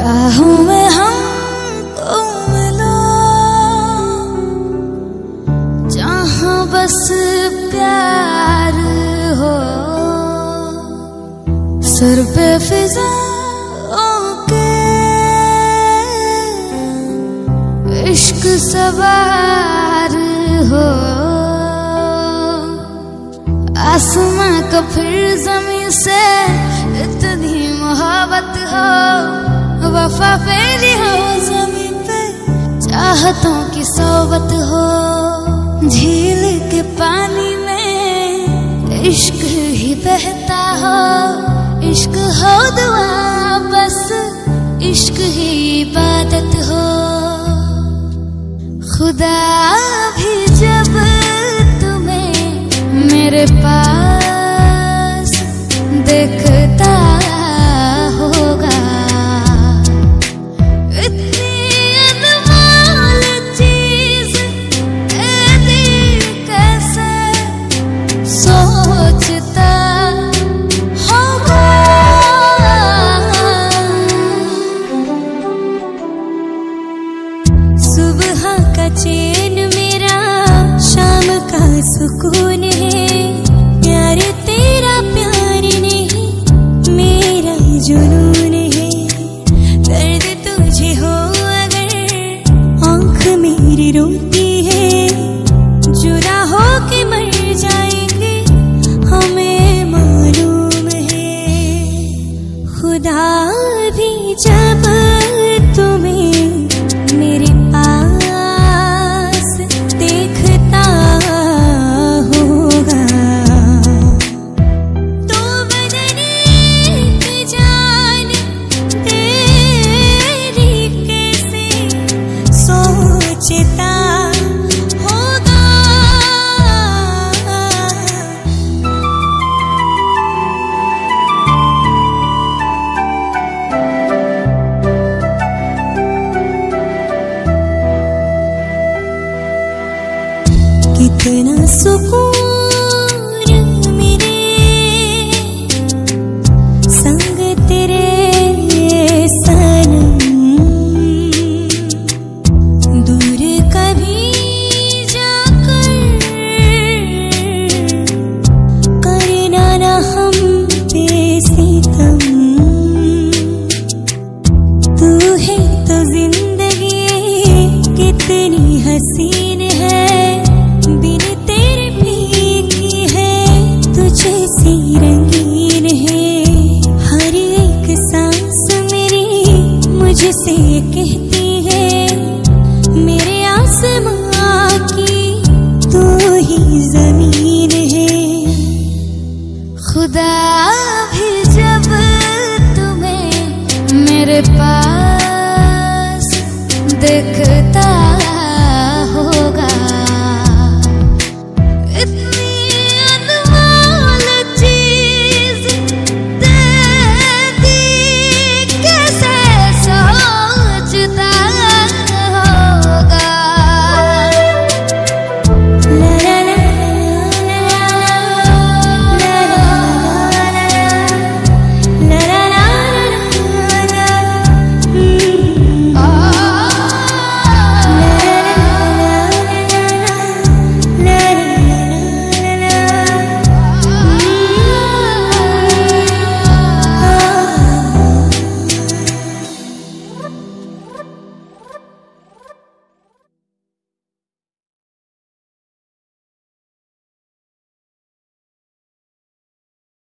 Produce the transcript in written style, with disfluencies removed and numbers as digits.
राहों में हमको मिलो जहाँ बस प्यार हो, सर पे फिजाओं के इश्क सवार हो, आसमां का फिर ज़मीन से इतनी मोहब्बत हो, वफा फेरी हो ज़मीन पे चाहतों की सोबत हो, झील के पानी में इश्क ही बहता हो, इश्क हो दुआ बस इश्क ही इबादत हो। खुदा भी जब तुम्हें मेरे पास देखता होगा, इतनी अनमोल चीज दिल कैसे सोचता होगा। सुबह का चैन मेरा शाम का सुकून है, प्यार तेरा प्यार नहीं मेरा जुनून है। दर्द तुझे हो अगर आँख मेरी रोती है, जुदा हो के मर जाएंगे हमें मालूम है। खुदा भी जब तुम्हें मेरे पास देखता होगा, तो बदने की जान तेरी कैसे सोचता होगा। कितना सुकून मेरे संग तेरे सनम, दूर कभी जाकर करना ना हम पे सितम। तू है तो जिंदगी कितनी हसीन है, बिन तेरे फीकी है तुझसे रंगीन है। हर एक सांस मेरी मुझसे कहती है, मेरे आसमां की तू ही जमीन है। खुदा भी जब तुम्हें मेरे पास देखता